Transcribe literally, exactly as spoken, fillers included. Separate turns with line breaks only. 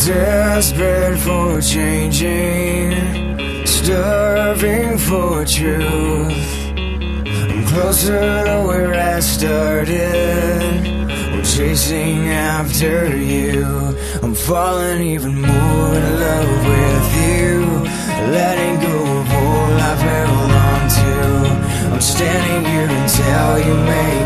Desperate for changing, starving for truth. I'm closer to where I started, I'm chasing after you. I'm falling even more in love with you, letting go of all I've held on to. I'm standing here until you make